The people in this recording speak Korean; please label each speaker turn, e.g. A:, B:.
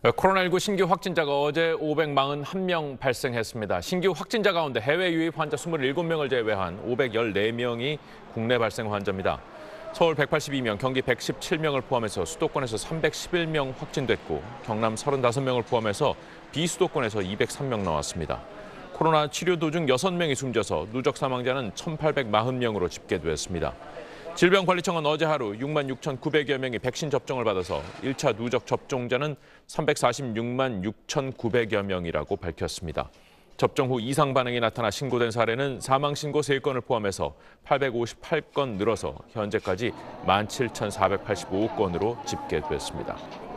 A: 코로나19 신규 확진자가 어제 541명 발생했습니다. 신규 확진자 가운데 해외 유입 환자 27명을 제외한 514명이 국내 발생 환자입니다. 서울 182명, 경기 117명을 포함해서 수도권에서 311명 확진됐고 경남 35명을 포함해서 비수도권에서 203명 나왔습니다. 코로나 치료 도중 6명이 숨져서 누적 사망자는 1,840명으로 집계됐습니다. 질병관리청은 어제 하루 6만 6,900여 명이 백신 접종을 받아서 1차 누적 접종자는 346만 6,900여 명이라고 밝혔습니다. 접종 후 이상 반응이 나타나 신고된 사례는 사망 신고 3건을 포함해서 858건 늘어서 현재까지 17,485건으로 집계됐습니다.